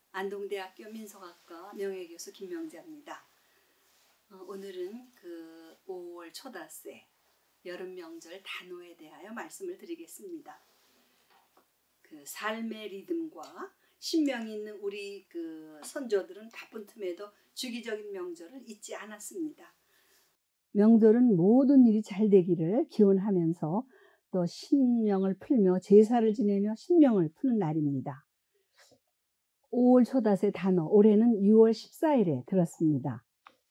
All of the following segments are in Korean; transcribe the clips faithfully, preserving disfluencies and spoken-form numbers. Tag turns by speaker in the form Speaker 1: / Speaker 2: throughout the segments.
Speaker 1: 안동대학교 민속학과 명예교수 김명자입니다. 어, 오늘은 그 오월 초다새 여름 명절 단오에 대하여 말씀을 드리겠습니다. 그 삶의 리듬과 신명이 있는 우리 그 선조들은 바쁜 틈에도 주기적인 명절을 잊지 않았습니다. 명절은 모든 일이 잘 되기를 기원하면서 또 신명을 풀며 제사를 지내며 신명을 푸는 날입니다. 오월 초다새 단오, 올해는 유월 십사일에 들었습니다.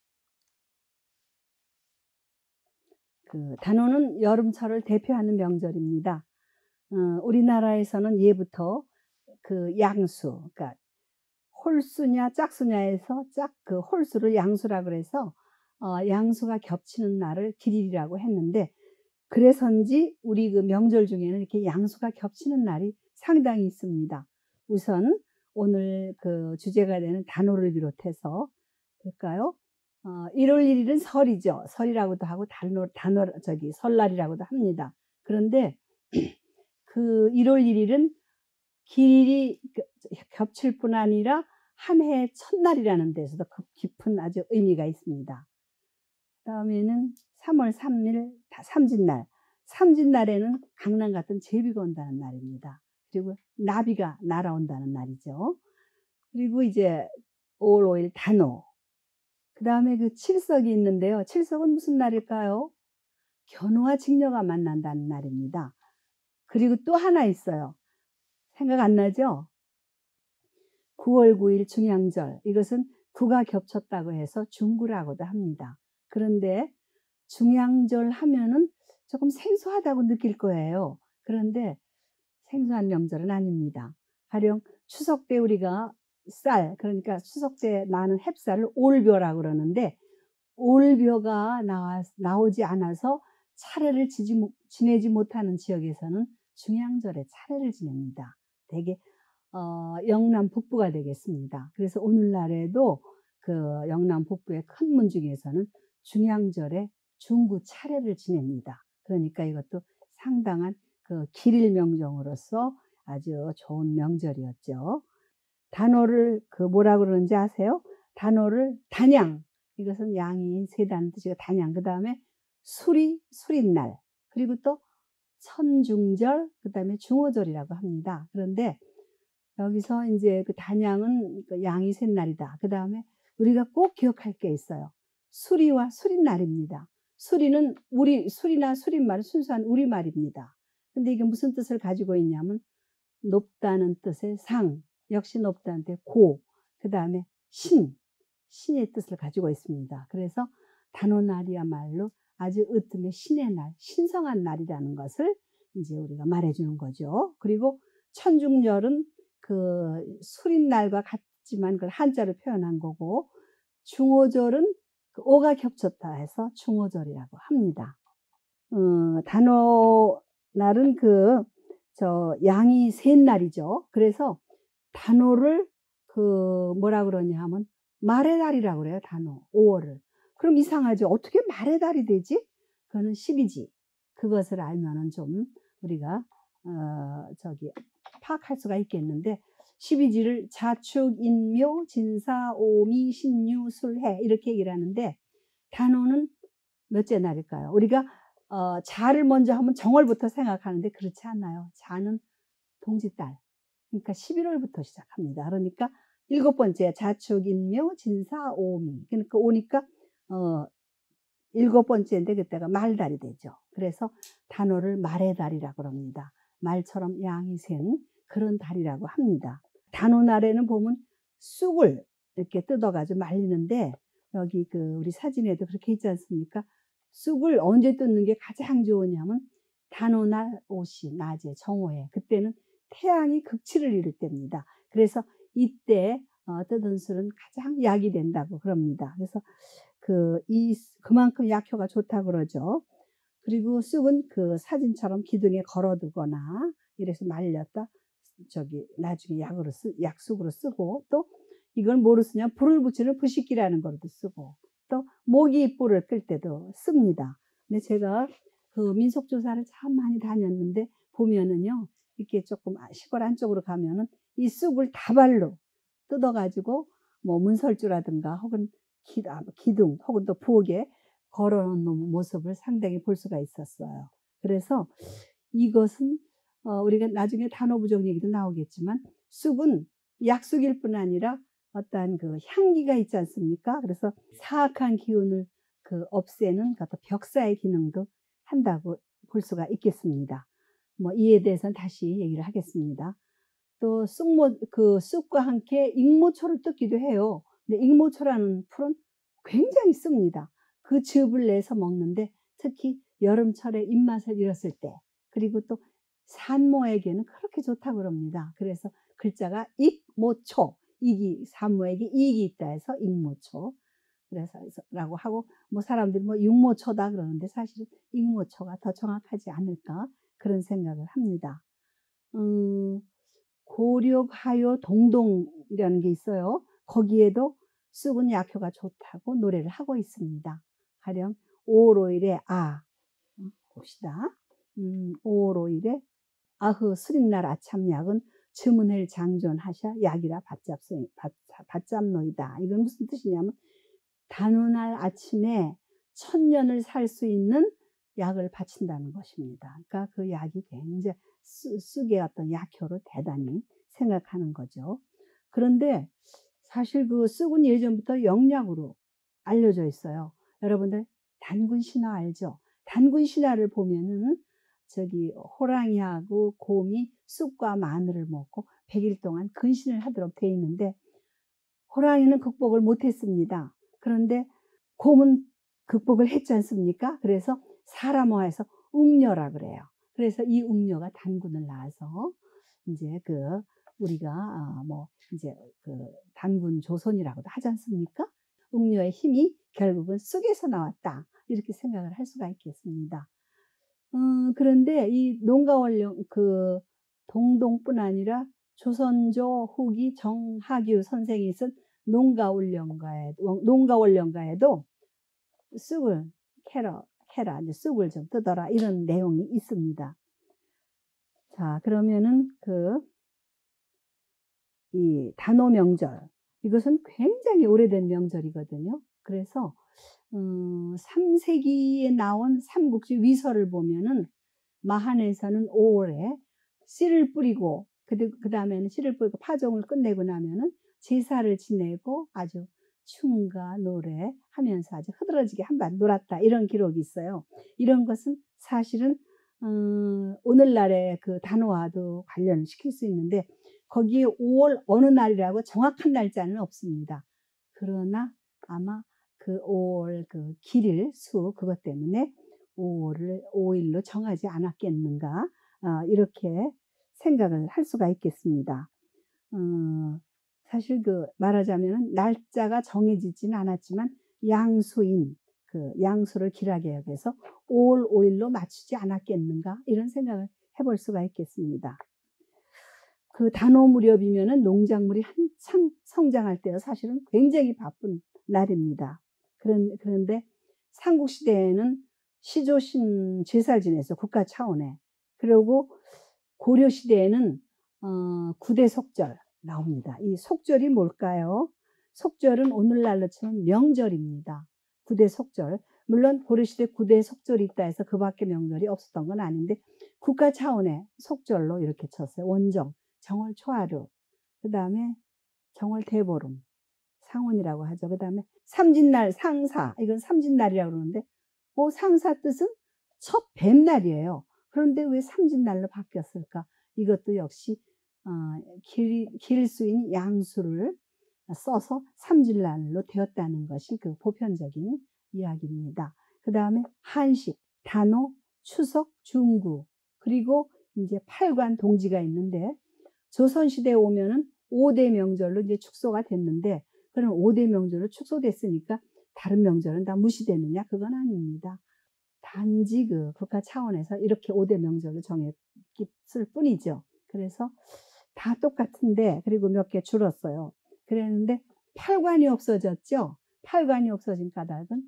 Speaker 1: 그 단오는 여름철을 대표하는 명절입니다. 어, 우리나라에서는 예부터 그 양수, 그러니까 홀수냐 짝수냐에서 짝 그 홀수를 양수라 그래서 어, 양수가 겹치는 날을 길일이라고 했는데, 그래서인지 우리 그 명절 중에는 이렇게 양수가 겹치는 날이 상당히 있습니다. 우선 오늘 그 주제가 되는 단오를 비롯해서 볼까요? 어, 일월 일일은 설이죠. 설이라고도 하고 단오, 단오 저기 설날이라고도 합니다. 그런데 그 일월 일일은 길이 겹칠 뿐 아니라 한 해의 첫날이라는 데서도 깊은 아주 의미가 있습니다. 다음에는 삼월 삼일 삼진날. 삼진날에는 강남 같은 제비가 온다는 날입니다. 그리고 나비가 날아온다는 날이죠. 그리고 이제 오월 오일 단오. 그 다음에 그 칠석이 있는데요. 칠석은 무슨 날일까요? 견우와 직녀가 만난다는 날입니다. 그리고 또 하나 있어요. 생각 안 나죠? 구월 구일 중양절. 이것은 구가 겹쳤다고 해서 중구라고도 합니다. 그런데 중양절 하면은 조금 생소하다고 느낄 거예요. 그런데 생소한 명절은 아닙니다. 가령 추석 때 우리가 쌀, 그러니까 추석 때 나는 햅쌀을 올벼라고 그러는데, 올벼가 나와, 나오지 않아서 차례를 지지, 지내지 못하는 지역에서는 중양절에 차례를 지냅니다. 되게 어, 영남 북부가 되겠습니다. 그래서 오늘날에도 그 영남 북부의 큰 문 중에서는 중양절에 중구 차례를 지냅니다. 그러니까 이것도 상당한 그 길일 명정으로서 아주 좋은 명절이었죠. 단오를 그 뭐라 그러는지 아세요? 단오를 단양, 이것은 양이 세다는 뜻이고 단양, 그 다음에 수리, 수린날, 그리고 또 천중절, 그 다음에 중오절이라고 합니다. 그런데 여기서 이제 그 단양은 그 양이 셋 날이다. 그 다음에 우리가 꼭 기억할 게 있어요. 수리와 수린날입니다. 수리는 우리, 수리나 수린말은 순수한 우리말입니다. 근데 이게 무슨 뜻을 가지고 있냐면, 높다는 뜻의 상, 역시 높다는 뜻의 고, 그 다음에 신, 신의 뜻을 가지고 있습니다. 그래서 단오날이야말로 아주 으뜸의 신의 날, 신성한 날이라는 것을 이제 우리가 말해주는 거죠. 그리고 천중절은 그 수린날과 같지만 그걸 한자로 표현한 거고, 중오절은 그 오가 겹쳤다 해서 중오절이라고 합니다. 어, 단오날은 그 저 양이 셋 날이죠. 그래서 단오를 그 뭐라 그러냐 하면 말의 달이라고 그래요. 단오 오월을. 그럼 이상하죠. 어떻게 말의 달이 되지? 그거는 십이지. 그것을 알면은 좀 우리가 어 저기 파악할 수가 있겠는데, 십이지를 자축, 인묘, 진사, 오미, 신유, 술해 이렇게 얘기를 하는데, 단오는 몇째 날일까요? 우리가 어, 자를 먼저 하면 정월부터 생각하는데 그렇지 않아요. 자는 동짓달, 그러니까 십일월부터 시작합니다. 그러니까 일곱 번째 자축, 인묘, 진사, 오미. 그러니까 오니까 어, 일곱 번째인데 그때가 말달이 되죠. 그래서 단오를 말의 달이라고 합니다. 말처럼 양이 센 그런 달이라고 합니다. 단오날에는 보면 쑥을 이렇게 뜯어가지고 말리는데, 여기 그 우리 사진에도 그렇게 있지 않습니까? 쑥을 언제 뜯는 게 가장 좋으냐면 단오날 오시, 낮에 정오에, 그때는 태양이 극치를 이룰 때입니다. 그래서 이때 어, 뜯은 쑥은 가장 약이 된다고 그럽니다. 그래서 그, 이, 그만큼 약효가 좋다고 그러죠. 그리고 쑥은 그 사진처럼 기둥에 걸어두거나 이래서 말렸다 저기 나중에 약으로 쓰, 약쑥으로 쓰고, 또 이걸 뭐로 쓰냐, 불을 붙이는 부식기라는 거로도 쓰고, 또 모기 뿔을 끌 때도 씁니다. 근데 제가 그 민속조사를 참 많이 다녔는데 보면은요, 이렇게 조금 시골 안쪽으로 가면은 이 쑥을 다발로 뜯어가지고 뭐 문설주라든가 혹은 기, 아, 기둥 혹은 또 부엌에 걸어놓는 모습을 상당히 볼 수가 있었어요. 그래서 이것은 어, 우리가 나중에 단오부정 얘기도 나오겠지만 쑥은 약쑥일 뿐 아니라 어떠한 그 향기가 있지 않습니까? 그래서 사악한 기운을 그 없애는 그 어떤 벽사의 기능도 한다고 볼 수가 있겠습니다. 뭐 이에 대해서는 다시 얘기를 하겠습니다. 또 쑥모 그 쑥과 함께 익모초를 뜯기도 해요. 근데 익모초라는 풀은 굉장히 씁니다. 그 즙을 내서 먹는데 특히 여름철에 입맛을 잃었을 때 그리고 또 산모에게는 그렇게 좋다고 그럽니다. 그래서 글자가 익모초, 익이 산모에게 이익이 있다 해서 익모초. 그래서 라고 하고 뭐 사람들이 뭐 육모초다 그러는데 사실은 익모초가 더 정확하지 않을까 그런 생각을 합니다. 음, 고력하요 동동이라는 게 있어요. 거기에도 쑥은 약효가 좋다고 노래를 하고 있습니다. 가령 오월오일에 아 봅시다. 음, 오월오일에 아흐 수린날 아참약은 즈문헬 장존하샤 약이라 받잡소, 받, 받잡노이다. 이건 무슨 뜻이냐면 단오날 아침에 천년을 살 수 있는 약을 바친다는 것입니다. 그러니까 그 약이 굉장히 쑥의 어떤 약효를 대단히 생각하는 거죠. 그런데 사실 그 쑥은 예전부터 영약으로 알려져 있어요. 여러분들 단군 신화 알죠? 단군 신화를 보면은 저기 호랑이하고 곰이 쑥과 마늘을 먹고 백 일 동안 근신을 하도록 되어 있는데 호랑이는 극복을 못했습니다. 그런데 곰은 극복을 했지 않습니까? 그래서 사람화해서 웅녀라 그래요. 그래서 이 웅녀가 단군을 낳아서 이제 그 우리가 아 뭐 이제 그 단군 조선이라고도 하지 않습니까? 웅녀의 힘이 결국은 쑥에서 나왔다. 이렇게 생각을 할 수가 있겠습니다. 음, 그런데 이 농가원령 그 동동뿐 아니라 조선조 후기 정하규 선생이 쓴 농가원령가에 농가원령가에도 쑥을 캐러 캐라 이제 쑥을 좀 뜯어라 이런 내용이 있습니다. 자, 그러면은 그 이 단오 명절 이것은 굉장히 오래된 명절이거든요. 그래서 음, 삼 세기에 나온 삼국지 위서를 보면은 마한에서는 오월에 씨를 뿌리고 그, 그 다음에는 씨를 뿌리고 파종을 끝내고 나면은 제사를 지내고 아주 춤과 노래 하면서 아주 흐드러지게 한반 놀았다 이런 기록이 있어요. 이런 것은 사실은 음, 오늘날의 그 단오와도 관련시킬 수 있는데 거기에 오월 어느 날이라고 정확한 날짜는 없습니다. 그러나 아마 그 오월 그 길일 수 그것 때문에 오월을 오일로 정하지 않았겠는가 어, 이렇게 생각을 할 수가 있겠습니다. 어, 사실 그 말하자면 날짜가 정해지지는 않았지만 양수인 그 양수를 길하게 여겨서 오월 오일로 맞추지 않았겠는가 이런 생각을 해볼 수가 있겠습니다. 그 단오 무렵이면은 농작물이 한창 성장할 때요. 사실은 굉장히 바쁜 날입니다. 그런, 그런데 삼국시대에는 시조신 제사를 지냈어요. 국가 차원에. 그리고 고려시대에는 어, 구대속절 나옵니다. 이 속절이 뭘까요? 속절은 오늘날로 치면 명절입니다. 구대속절. 물론 고려시대 구대속절이 있다 해서 그 밖에 명절이 없었던 건 아닌데 국가 차원의 속절로 이렇게 쳤어요. 원정. 정월 초하루, 그 다음에 정월 대보름, 상운이라고 하죠. 그 다음에 삼진날, 상사, 이건 삼진날이라고 그러는데, 어, 상사 뜻은 첫 뱀날이에요. 그런데 왜 삼진날로 바뀌었을까? 이것도 역시 어, 길, 길수인 양수를 써서 삼진날로 되었다는 것이 그 보편적인 이야기입니다. 그 다음에 한식, 단오, 추석, 중구, 그리고 이제 팔관 동지가 있는데 조선시대에 오면은 오 대 명절로 이제 축소가 됐는데, 그럼 오 대 명절로 축소됐으니까 다른 명절은 다 무시되느냐? 그건 아닙니다. 단지 그 국가 차원에서 이렇게 오 대 명절로 정했을 뿐이죠. 그래서 다 똑같은데, 그리고 몇 개 줄었어요. 그랬는데, 팔관이 없어졌죠? 팔관이 없어진 까닭은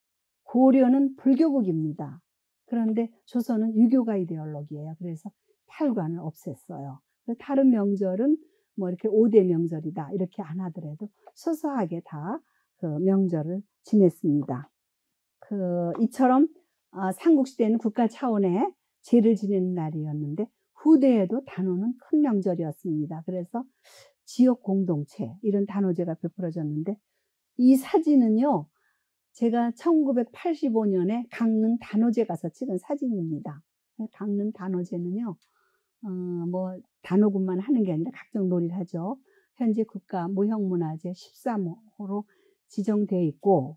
Speaker 1: 고려는 불교국입니다. 그런데 조선은 유교가 이데올로기예요. 그래서 팔관을 없앴어요. 다른 명절은 뭐 이렇게 오 대 명절이다 이렇게 안 하더라도 소소하게 다 그 명절을 지냈습니다. 그 이처럼 어 삼국시대는 국가 차원의 제를 지내는 날이었는데 후대에도 단오는 큰 명절이었습니다. 그래서 지역 공동체 이런 단오제가 베풀어졌는데 이 사진은요. 제가 천구백팔십오 년에 강릉 단오제 가서 찍은 사진입니다. 강릉 단오제는요. 어 뭐 단오군만 하는 게 아니라 각종 놀이를 하죠. 현재 국가 무형문화재 십삼 호로 지정되어 있고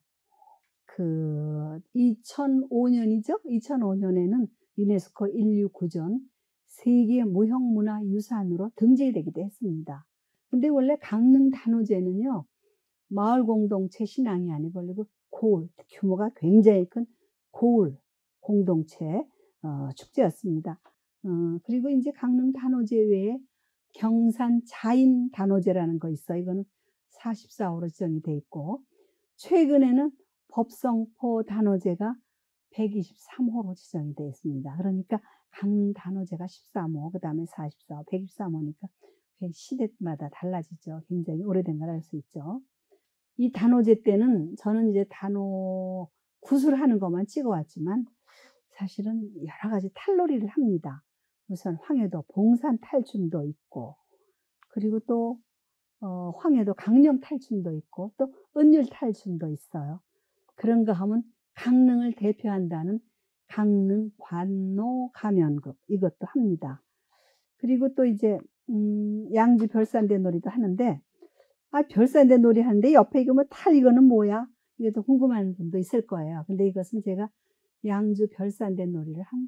Speaker 1: 그 이천오 년이죠. 이천오 년에는 유네스코 인류 구전 세계 무형문화유산으로 등재되기도 했습니다. 근데 원래 강릉 단오제는요. 마을 공동체 신앙이 아니고 그 고을, 규모가 굉장히 큰 고을 공동체 어 축제였습니다. 어 그리고 인제 강릉 단오제 외에 경산 자인 단오제라는 거 있어요. 이거는 사십사 호로 지정이 돼 있고 최근에는 법성포 단오제가 백이십삼 호로 지정이 되어 있습니다. 그러니까 강릉 단오제가 십삼 호, 그다음에 사십사 호, 백이십삼 호니까 시대마다 달라지죠. 굉장히 오래된 걸 알 수 있죠. 이 단오제 때는 저는 이제 단오 구슬하는 것만 찍어 왔지만 사실은 여러 가지 탈놀이를 합니다. 우선 황해도 봉산 탈춤도 있고 그리고 또 어 황해도 강령 탈춤도 있고 또 은율 탈춤도 있어요. 그런가 하면 강릉을 대표한다는 강릉 관노 가면극 이것도 합니다. 그리고 또 이제 음 양지 별산대 놀이도 하는데 아 별산대 놀이 하는데 옆에 이거 뭐 탈 이거는 뭐야? 이게 또 궁금한 분도 있을 거예요. 근데 이것은 제가 양주 별산대 놀이를 한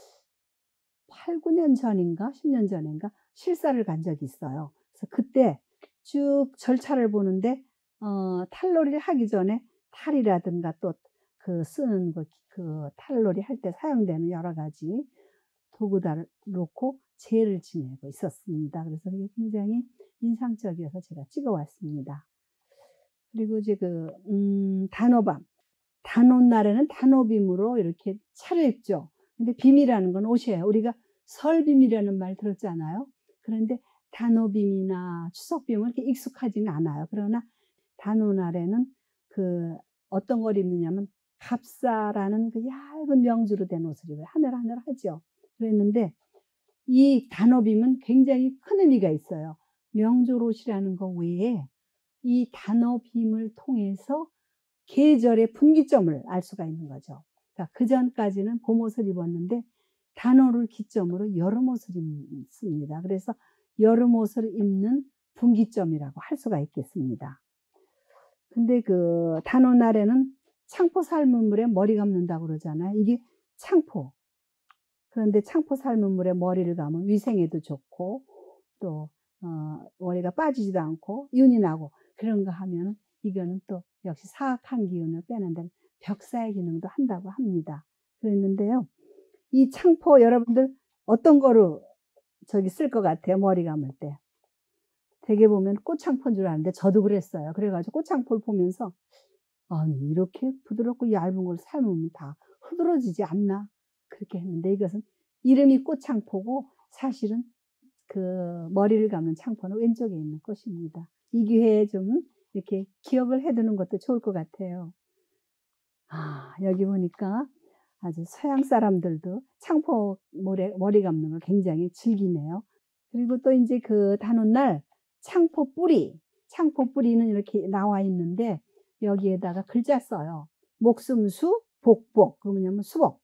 Speaker 1: 팔 구 년 전인가 십 년 전인가 실사를 간 적이 있어요. 그래서 그때 쭉 절차를 보는데 어 탈놀이를 하기 전에 탈이라든가 또 그 쓰는 그 그 탈놀이 할 때 사용되는 여러 가지 도구들을 놓고 제를 지내고 있었습니다. 그래서 그게 굉장히 인상적이어서 제가 찍어 왔습니다. 그리고 이제 그 음 단오밤, 단오날에는 단오빔으로 이렇게 차려입죠. 근데 빔이라는 건 옷이에요. 우리가 설빔이라는 말 들었잖아요. 그런데 단오빔이나 추석빔은 이렇게 익숙하지는 않아요. 그러나 단오날에는 그 어떤 걸 입느냐면 갑사라는 그 얇은 명주로 된 옷을 입어요. 하늘하늘하죠. 그랬는데 이 단오빔은 굉장히 큰 의미가 있어요. 명조롯이라는 것 외에 이 단오빔을 통해서 계절의 분기점을 알 수가 있는 거죠. 그러니까 그전까지는 봄옷을 입었는데 단오를 기점으로 여름옷을 입습니다. 그래서 여름옷을 입는 분기점이라고 할 수가 있겠습니다. 근데 그 단오날에는 창포 삶은 물에 머리 감는다고 그러잖아요. 이게 창포. 그런데 창포 삶은 물에 머리를 감으면 위생에도 좋고 또 어 머리가 빠지지도 않고 윤이 나고 그런가 하면은 이거는 또 역시 사악한 기운을 빼는 데는 벽사의 기능도 한다고 합니다. 그랬는데요. 이 창포 여러분들 어떤 거로 저기 쓸 것 같아요? 머리 감을 때. 되게 보면 꽃창포인 줄 아는데 저도 그랬어요. 그래 가지고 꽃창포를 보면서 '아니 이렇게 부드럽고 얇은 걸 삶으면 다 흐드러지지 않나?' 그렇게 했는데 이것은 이름이 꽃창포고 사실은 그 머리를 감는 창포는 왼쪽에 있는 꽃입니다. 이 기회에 좀 이렇게 기억을 해 두는 것도 좋을 것 같아요. 아 여기 보니까 아주 서양 사람들도 창포 모래 머리 감는 걸 굉장히 즐기네요. 그리고 또 인제 그 단오날 창포 뿌리, 창포 뿌리는 이렇게 나와 있는데 여기에다가 글자 써요. 목숨수 복복. 그 뭐냐면 수복.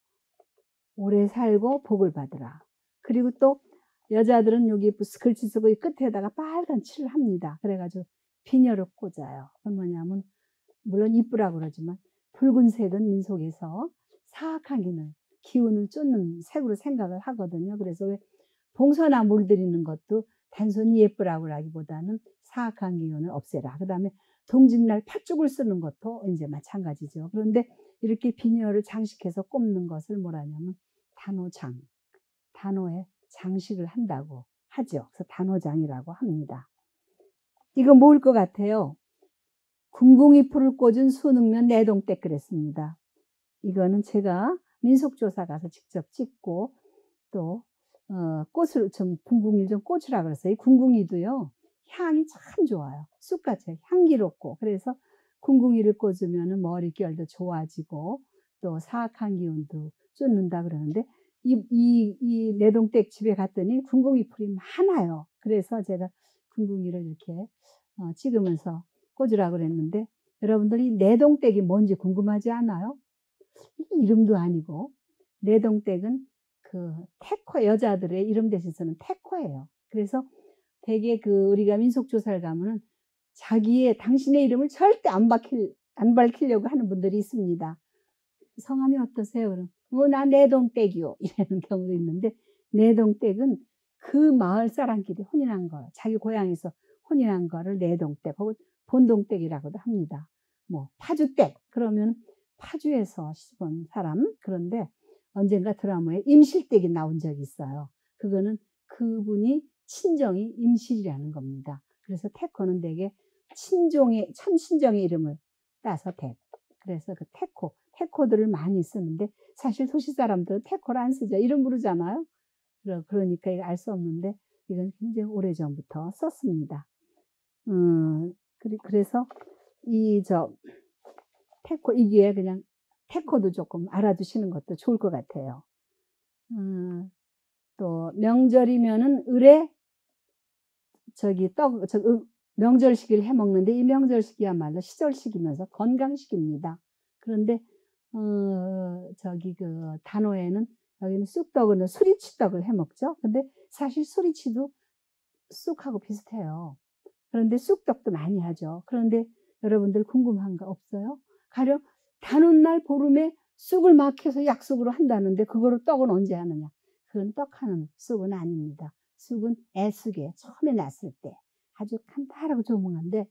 Speaker 1: 오래 살고 복을 받으라. 그리고 또 여자들은 여기 글씨 쓰고 이 끝에다가 빨간 칠을 합니다. 그래 가지고 비녀를 꽂아요. 그건 뭐냐면 물론 이쁘라고 그러지만 붉은색은 민속에서 사악한 기운을, 기운을 쫓는 색으로 생각을 하거든요. 그래서 왜 봉선화 물들이는 것도 단순히 예쁘라고 하기보다는 사악한 기운을 없애라. 그다음에 동짓날 팥죽을 쓰는 것도 이제 마찬가지죠. 그런데 이렇게 비녀를 장식해서 꼽는 것을 뭐라냐면 단오장, 단오에 장식을 한다고 하죠. 그래서 단오장이라고 합니다. 이거 뭐일 것 같아요? 궁궁이풀을 꽂은 수능면 내동댁 그랬습니다. 이거는 제가 민속조사 가서 직접 찍고 또 어, 꽃을 좀 궁궁이를 좀 꽂으라 그랬어요. 이 궁궁이도요 향이 참 좋아요. 쑥같이 향기롭고. 그래서 궁궁이를 꽂으면 머릿결도 좋아지고 또 사악한 기운도 쫓는다 그러는데 이, 이, 이 내동댁 집에 갔더니 궁궁이 풀이 많아요. 그래서 제가 궁궁이를 이렇게 어, 찍으면서 꽂으라 그랬는데 여러분들이 내동댁이 뭔지 궁금하지 않아요? 이름도 아니고 내동댁은 그 태코 여자들의 이름 대신서는 태코예요. 그래서 되게 그 우리가 민속조사를 가면은 자기의 당신의 이름을 절대 안 밝힐 안 밝히려고 하는 분들이 있습니다. 성함이 어떠세요? 그럼 어, 나 내동댁이요 이러는 경우도 있는데 내동댁은 그 마을 사람끼리 혼인한 거, 자기 고향에서 혼인한 거를 내동댁 혹은 본동댁이라고도 합니다. 뭐 파주댁 그러면 파주에서 시집온 사람. 그런데 언젠가 드라마에 임실댁이 나온 적이 있어요. 그거는 그분이 친정이 임실이라는 겁니다. 그래서 태코는 되게 친종의 천친정의 이름을 따서 댁. 그래서 그 태코, 태코들을 많이 쓰는데 사실 도시 사람들은 태코를 안 쓰죠. 이름 부르잖아요. 그러니까 알 수 없는데 이건 굉장히 오래전부터 썼습니다. 음, 그래서 이 저 태코 이게 그냥 태코도 조금 알아두시는 것도 좋을 것 같아요. 음, 또 명절이면은 을에 저기 떡, 저, 명절식을 해 먹는데 이 명절식이야말로 시절식이면서 건강식입니다. 그런데 어, 저기 그 단오에는 여기는 쑥떡은 수리치떡을 해 먹죠. 근데 사실 수리치도 쑥하고 비슷해요. 그런데 쑥떡도 많이 하죠. 그런데 여러분들 궁금한 거 없어요? 가령 단오날 보름에 쑥을 막 해서 약쑥으로 한다는데 그거를 떡은 언제 하느냐? 그건 떡하는 쑥은 아닙니다. 쑥은 애쑥에 처음에 났을 때 아주 간단하고 조용한데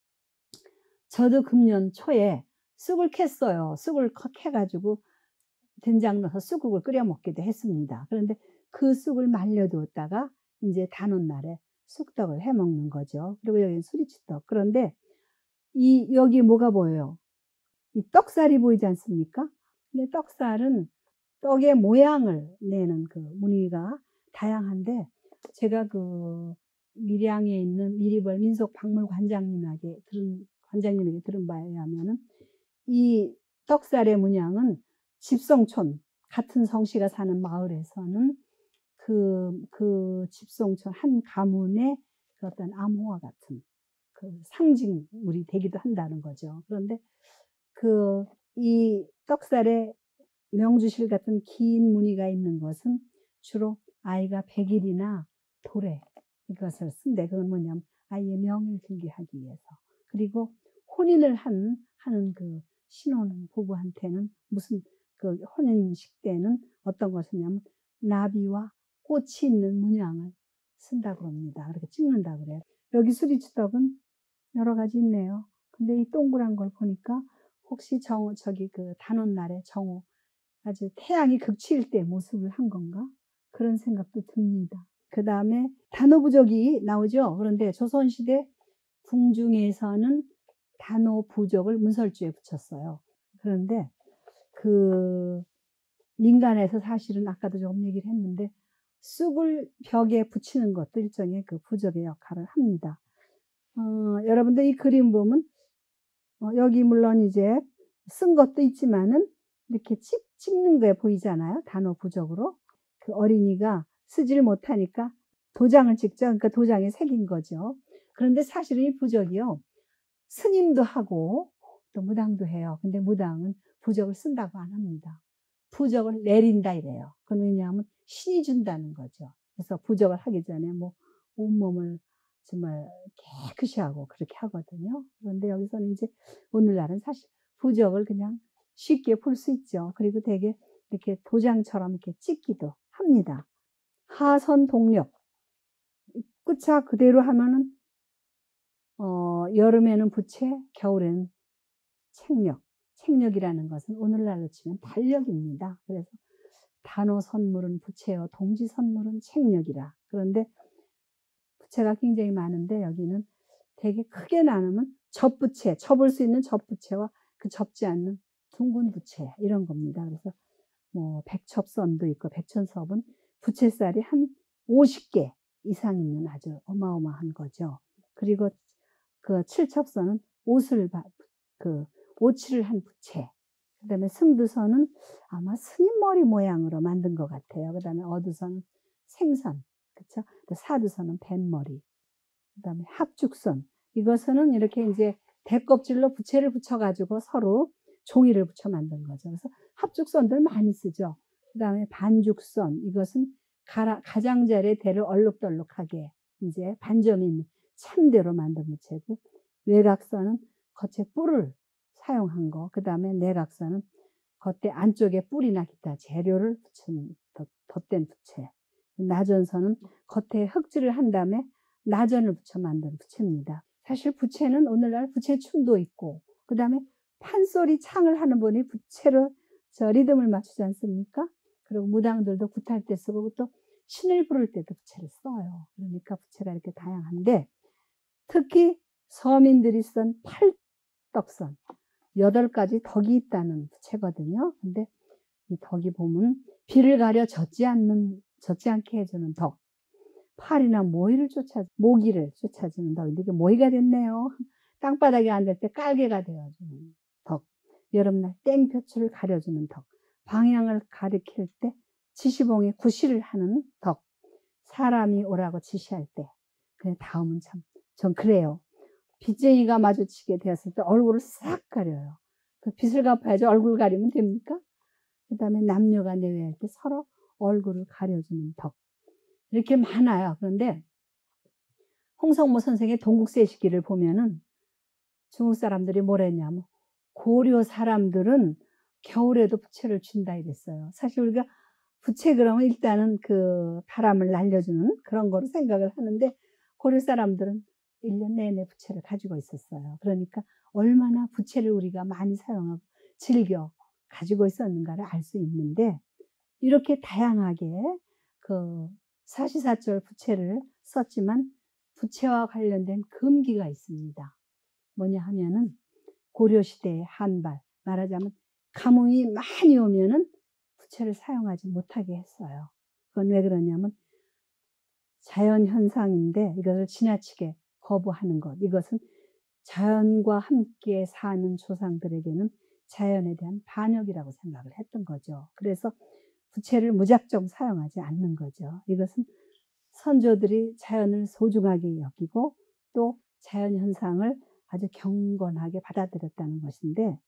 Speaker 1: 저도 금년 초에 쑥을 캤어요. 쑥을 캐가지고 된장 넣어서 쑥국을 끓여 먹기도 했습니다. 그런데 그 쑥을 말려두었다가 이제 단오날에 쑥떡을 해 먹는 거죠. 그리고 여기는 수리치떡. 그런데 이 여기 뭐가 보여요? 이 떡살이 보이지 않습니까? 근데 떡살은 떡의 모양을 내는 그 무늬가 다양한데 제가 그 밀양에 있는 미리벌 민속박물관장님에게 들은 관장님에게 들은 바에 의하면은 이 떡살의 문양은 집성촌 같은 성씨가 사는 마을에서는 그, 그 집성촌 한 가문의 그 어떤 암호와 같은 그 상징물이 되기도 한다는 거죠. 그런데 그 이 떡살에 명주실 같은 긴 무늬가 있는 것은 주로 아이가 백일이나 도래 이것을 쓴데 그건 뭐냐면 아이의 명을 길게 하기 위해서. 그리고 혼인을 한, 하는 그 신혼 부부한테는 무슨 그 혼인식 때는 어떤 것을 쓰냐면 나비와 꽃이 있는 문양을 쓴다고 합니다. 그렇게 찍는다 그래요. 여기 수리치떡은 여러 가지 있네요. 근데 이 동그란 걸 보니까 혹시 정, 저기 그 단오날에 정오 아주 태양이 극치일 때 모습을 한 건가? 그런 생각도 듭니다. 그 다음에 단오부적이 나오죠. 그런데 조선시대 궁중에서는 단오부적을 문설주에 붙였어요. 그런데 그 민간에서 사실은 아까도 조금 얘기를 했는데 쑥을 벽에 붙이는 것도 일종의 그 부적의 역할을 합니다. 어, 여러분들 이 그림 보면 어, 여기 물론 이제 쓴 것도 있지만은 이렇게 찍, 찍는 게 보이잖아요. 단어 부적으로. 그 어린이가 쓰지를 못하니까 도장을 찍죠. 그러니까 도장에 새긴 거죠. 그런데 사실은 이 부적이요. 스님도 하고 또 무당도 해요. 근데 무당은 부적을 쓴다고 안 합니다. 부적을 내린다 이래요. 그건 왜냐하면 신이 준다는 거죠. 그래서 부적을 하기 전에 뭐 온몸을 정말 깨끗이 하고 그렇게 하거든요. 그런데 여기서는 이제 오늘날은 사실 부적을 그냥 쉽게 볼 수 있죠. 그리고 되게 이렇게 도장처럼 이렇게 찍기도 합니다. 하선 동력. 끝차 그대로 하면은, 어, 여름에는 부채, 겨울에는 책력. 책력이라는 것은 오늘날로 치면 달력입니다. 그래서 단오 선물은 부채요, 동지 선물은 책력이라. 그런데 부채가 굉장히 많은데 여기는 되게 크게 나누면 접부채, 접을 수 있는 접부채와 그 접지 않는 둥근 부채 이런 겁니다. 그래서 뭐 백첩선도 있고 백천섭은 부채살이 한 오십 개 이상 있는 아주 어마어마한 거죠. 그리고 그 칠첩선은 옷을 바, 그 오칠을 한 부채. 그다음에 승두선은 아마 스님 머리 모양으로 만든 것 같아요. 그다음에 어두선은 생선, 그렇죠? 사두선은 뱀머리. 그다음에 합죽선. 이것은 이렇게 이제 대껍질로 부채를 붙여가지고 서로 종이를 붙여 만든 거죠. 그래서 합죽선들 많이 쓰죠. 그다음에 반죽선. 이것은 가라, 가장자리에 대를 얼룩덜룩하게 이제 반점이 있는 참대로 만든 부채고, 외곽선은 겉에 뿔을 사용한 거. 그다음에 내곽선은 겉에 안쪽에 뿔이나 기타 재료를 붙인 덧댄 부채. 나전선은 겉에 흑질을 한 다음에 나전을 붙여 만든 부채입니다. 사실 부채는 오늘날 부채춤도 있고, 그 다음에 판소리 창을 하는 분이 부채로 저 리듬을 맞추지 않습니까? 그리고 무당들도 굿할 때 쓰고 또 신을 부를 때도 부채를 써요. 그러니까 부채가 이렇게 다양한데, 특히 서민들이 쓴 팔덕선, 여덟 가지 덕이 있다는 부채거든요. 근데 이 덕이 보면 비를 가려 젖지 않는, 젖지 않게 해주는 덕, 파리나 모이를 쫓아, 모기를 쫓아주는 덕. 이게 모이가 됐네요. 땅바닥에 앉을 때 깔개가 되어주는 덕. 여름날 땡볕을 가려주는 덕. 방향을 가리킬 때 지시봉에 구시를 하는 덕. 사람이 오라고 지시할 때. 그래, 다음은 참, 전 그래요. 빚쟁이가 마주치게 되었을 때 얼굴을 싹 가려요. 그 빚을 갚아야지 얼굴 가리면 됩니까? 그 다음에 남녀가 내외할 때 서로 얼굴을 가려주는 덕. 이렇게 많아요. 그런데 홍성모 선생의 동국세시기를 보면은 중국 사람들이 뭐라 했냐면, 고려 사람들은 겨울에도 부채를 춘다 이랬어요. 사실 우리가 부채 그러면 일단은 그 바람을 날려주는 그런 거로 생각을 하는데, 고려 사람들은 일 년 내내 부채를 가지고 있었어요. 그러니까 얼마나 부채를 우리가 많이 사용하고 즐겨 가지고 있었는가를 알 수 있는데, 이렇게 다양하게 그 사시사철 부채를 썼지만 부채와 관련된 금기가 있습니다. 뭐냐 하면은 고려시대의 한발, 말하자면 가뭄이 많이 오면은 부채를 사용하지 못하게 했어요. 그건 왜 그러냐면 자연현상인데 이것을 지나치게 거부하는 것. 이것은 자연과 함께 사는 조상들에게는 자연에 대한 반역이라고 생각을 했던 거죠. 그래서 부채를 무작정 사용하지 않는 거죠. 이것은 선조들이 자연을 소중하게 여기고 또 자연현상을 아주 경건하게 받아들였다는 것인데,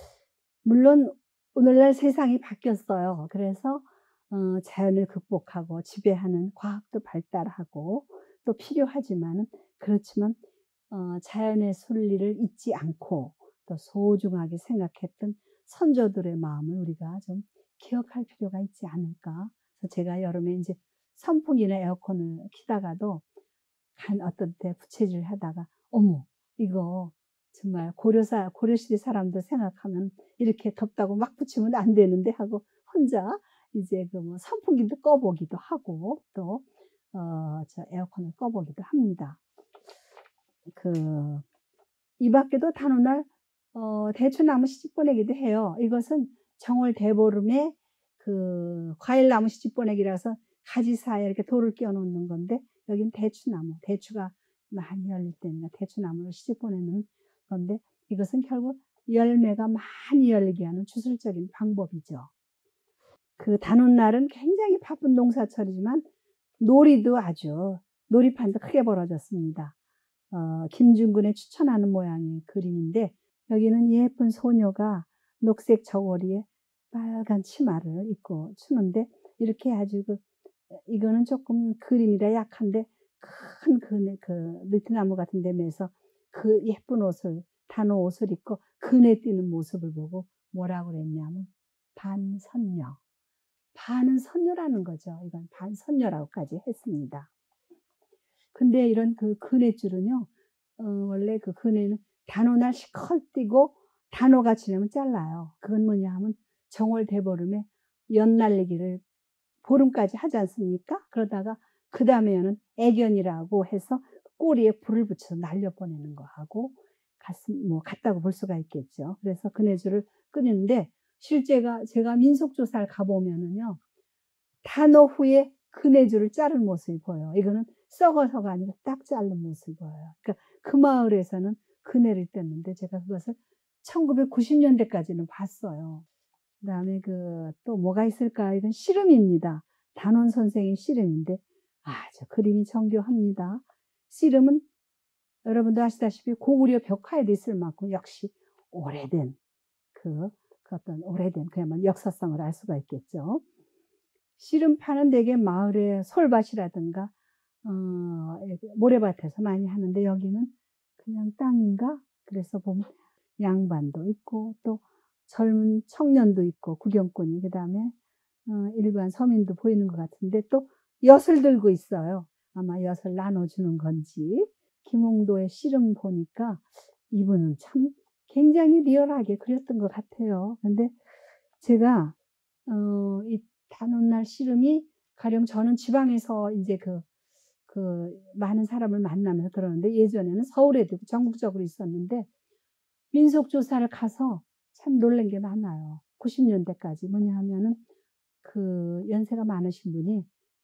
Speaker 1: 물론 오늘날 세상이 바뀌었어요. 그래서 어, 자연을 극복하고 지배하는 과학도 발달하고 또 필요하지만, 그렇지만 어, 자연의 순리를 잊지 않고 또 소중하게 생각했던 선조들의 마음을 우리가 좀 기억할 필요가 있지 않을까. 그래서 제가 여름에 이제 선풍기나 에어컨을 키다가도 간 어떤 때 부채질 하다가, 어머, 이거 정말 고려사, 고려시대 사람들 생각하면 이렇게 덥다고 막 붙이면 안 되는데 하고 혼자 이제 그 뭐 선풍기도 꺼보기도 하고 또, 어, 저 에어컨을 꺼보기도 합니다. 그, 이 밖에도 단오날, 어, 대추나무 시집 보내기도 해요. 이것은 정월 대보름에 그 과일나무 시집 보내기라서 가지 사이에 이렇게 돌을 끼워 놓는 건데, 여긴 대추나무, 대추가 많이 열릴 때는 대추나무를 시집 보내는 건데, 이것은 결국 열매가 많이 열리게 하는 주술적인 방법이죠. 그 단오날은 굉장히 바쁜 농사철이지만 놀이도 아주, 놀이판도 크게 벌어졌습니다. 어, 김중근의 추천하는 모양의 그림인데, 여기는 예쁜 소녀가 녹색 저고리에 빨간 치마를 입고 추는데, 이렇게 아주 그, 이거는 조금 그림이라 약한데 큰 그네, 그 느티나무 같은 데면서 그 예쁜 옷을, 단오 옷을 입고 그네 뛰는 모습을 보고 뭐라고 그랬냐면 반선녀. 반은 선녀라는 거죠. 이건 반선녀라고까지 했습니다. 근데 이런 그 그네줄은요, 어, 원래 그 그네는 단오날 시컬 뛰고 단오가 지나면 잘라요. 그건 뭐냐 하면 정월 대보름에 연 날리기를 보름까지 하지 않습니까? 그러다가 그 다음에는 애견이라고 해서 꼬리에 불을 붙여서 날려보내는 거하고 뭐 같다고 볼 수가 있겠죠. 그래서 그네줄을 끊는데, 실제가 제가 민속조사를 가보면은요, 단오 후에 그네줄을 자른 모습이 보여요. 이거는 썩어서가 아니라 딱 자른 모습이 보여요. 그러니까 그 마을에서는 그네를 뗐는데 제가 그것을 천구백구십 년대까지는 봤어요. 그다음에 그 또 뭐가 있을까? 이건 씨름입니다. 단원 선생의 씨름인데 아주 그림이 정교합니다. 씨름은 여러분도 아시다시피 고구려 벽화에도 있을 만큼 역시 오래된 그, 그 어떤 오래된 그야말로 역사성을 알 수가 있겠죠. 씨름파는 대개 마을의 솔밭이라든가 어, 모래밭에서 많이 하는데 여기는 그냥 땅인가? 그래서 보면 양반도 있고 또 젊은 청년도 있고 구경꾼이 그다음에 어, 일반 서민도 보이는 것 같은데 또 엿을 들고 있어요. 아마 엿을 나눠주는 건지. 김홍도의 씨름 보니까 이분은 참 굉장히 리얼하게 그렸던 것 같아요. 근데 제가 어, 이 단오날 씨름이 가령 저는 지방에서 이제 그, 그 많은 사람을 만나면서 들었는데 예전에는 서울에도 전국적으로 있었는데 민속조사를 가서 참 놀란 게 많아요. 구십 년대까지 뭐냐 하면은 그 연세가 많으신 분이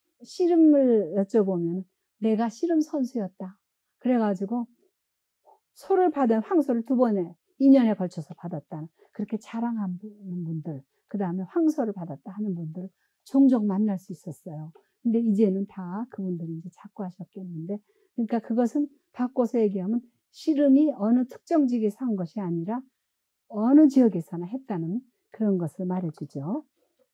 Speaker 1: 씨름을 여쭤보면 내가 씨름 선수였다. 그래가지고 소를 받은 황소를 두 번에 이 년에 걸쳐서 받았다. 그렇게 자랑하는 분들, 그 다음에 황소를 받았다 하는 분들 종종 만날 수 있었어요. 근데 이제는 다 그분들이 이제 작고하셨겠는데, 그러니까 그것은 바꿔서 얘기하면 씨름이 어느 특정 지역에서 한 것이 아니라 어느 지역에서나 했다는 그런 것을 말해주죠.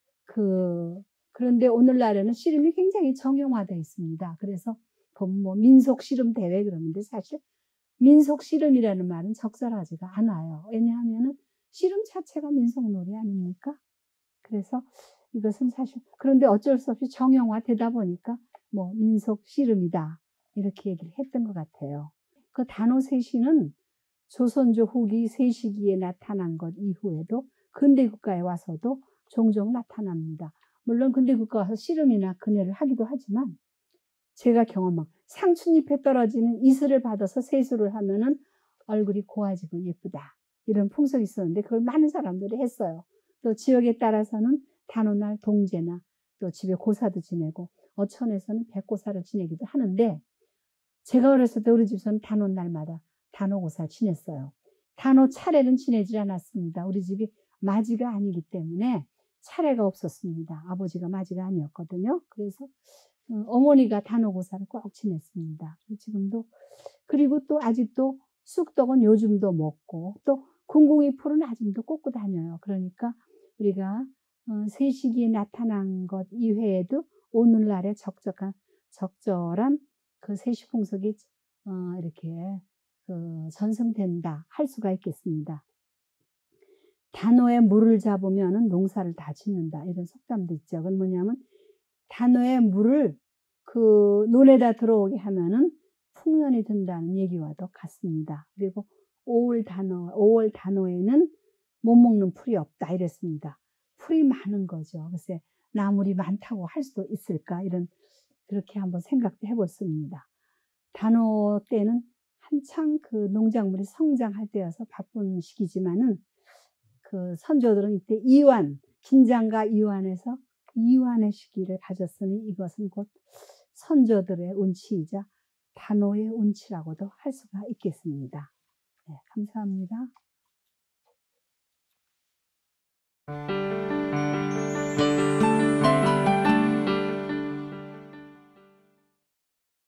Speaker 1: 그, 그런데 오늘날에는 씨름이 굉장히 정형화되어 있습니다. 그래서 보면 뭐 민속 씨름 대회 그러는데 사실 민속 씨름이라는 말은 적절하지가 않아요. 왜냐하면은 씨름 자체가 민속놀이 아닙니까? 그래서 이것은 사실 그런데 어쩔 수 없이 정형화되다 보니까 뭐 민속 씨름이다 이렇게 얘기를 했던 것 같아요. 그 단오 세시는 조선조 후기 세시기에 나타난 것 이후에도 근대 국가에 와서도 종종 나타납니다. 물론 근대 국가 와서 씨름이나 그네를 하기도 하지만 제가 경험한 상춘잎에 떨어지는 이슬을 받아서 세수를 하면은 얼굴이 고와지고 예쁘다. 이런 풍속이 있었는데 그걸 많은 사람들이 했어요. 또 지역에 따라서는 단오날 동제나 또 집에 고사도 지내고 어촌에서는 백고사를 지내기도 하는데 제가 어렸을 때 우리 집에서는 단오날마다 단오고사를 지냈어요. 단오 차례는 지내지 않았습니다. 우리 집이 맞이가 아니기 때문에 차례가 없었습니다. 아버지가 맞이가 아니었거든요. 그래서 어머니가 단오고사를 꼭 지냈습니다. 지금도 그리고 또 아직도 쑥떡은 요즘도 먹고 또 궁궁이 풀은 아직도 꽂고 다녀요. 그러니까 우리가 세시기에 나타난 것 이외에도 오늘날에 적적한 적절한 그 세시 풍속이 이렇게 그 전승된다 할 수가 있겠습니다. 단오에 물을 잡으면 농사를 다 짓는다 이런 속담도 있죠. 그건 뭐냐면 단오에 물을 그 논에다 들어오게 하면은 풍년이 든다는 얘기와도 같습니다. 그리고 오월 단오, 오월 단오에는 못 먹는 풀이 없다 이랬습니다. 풀이 많은 거죠. 글쎄 나물이 많다고 할 수도 있을까 이런 그렇게 한번 생각도 해볼 수 있습니다. 단오 때는 한창 그 농작물이 성장할 때여서 바쁜 시기지만은 그 선조들은 이때 이완, 긴장과 이완에서 이완의 시기를 가졌으니 이것은 곧 선조들의 운치이자 단오의 운치라고도 할 수가 있겠습니다. 네, 감사합니다.